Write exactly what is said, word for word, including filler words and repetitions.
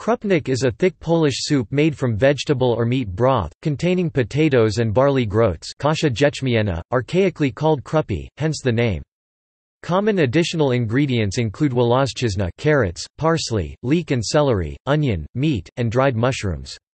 Krupnik is a thick Polish soup made from vegetable or meat broth, containing potatoes and barley groats, kasha jeczmienna, archaically called krupy, hence the name. Common additional ingredients include wolozczyzna, carrots, parsley, leek and celery, onion, meat, and dried mushrooms.